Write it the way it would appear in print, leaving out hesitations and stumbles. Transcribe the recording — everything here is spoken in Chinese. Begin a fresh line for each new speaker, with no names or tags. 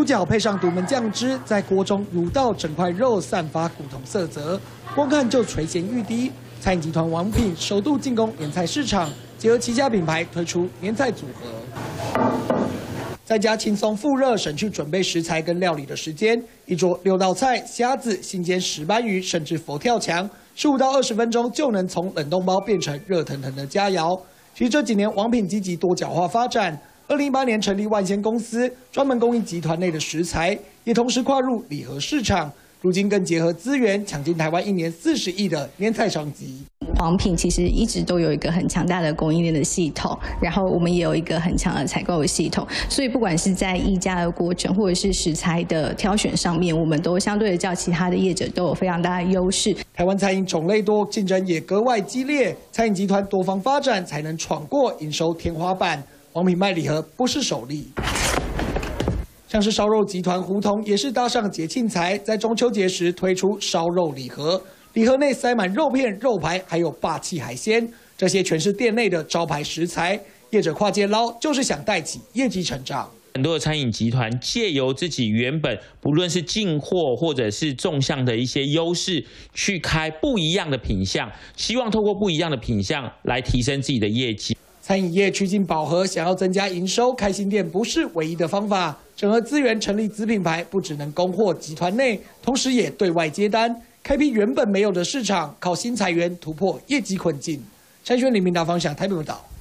猪脚配上独门酱汁，在锅中卤到整块肉散发古铜色泽，光看就垂涎欲滴。餐饮集团王品首度进攻年菜市场，结合7家品牌推出年菜组合。 在家轻松复热，省去准备食材跟料理的时间。一桌6道菜，虾子、新鲜石斑鱼，甚至佛跳墙，15到20分钟就能从冷冻包变成热腾腾的佳肴。其实这几年王品积极多角化发展，2018年成立万鲜公司，专门供应集团内的食材，也同时跨入礼盒市场。如今更结合资源，抢进台湾1年40亿的年菜商机。
王品其实一直都有一个很强大的供应链的系统，然后我们也有一个很强的采购的系统，所以不管是在议价的过程，或者是食材的挑选上面，我们都相对的较其他的业者都有非常大的优势。
台湾餐饮种类多，竞争也格外激烈，餐饮集团多方发展，才能闯过营收天花板。王品卖礼盒不是首例。 像是烧肉集团胡同也是搭上节庆财，在中秋节时推出烧肉礼盒，礼盒内塞满肉片、肉排，还有霸气海鲜，这些全是店内的招牌食材。业者跨界捞，就是想带起业绩成长。
很多的餐饮集团借由自己原本不论是进货或者是纵向的一些优势，去开不一样的品项，希望透过不一样的品项来提升自己的业绩。
餐饮业趋近饱和，想要增加营收，开新店不是唯一的方法。整合资源，成立子品牌，不只能供货集团内，同时也对外接单，开辟原本没有的市场，靠新财源突破业绩困境。筛选李明达方向，台北报道。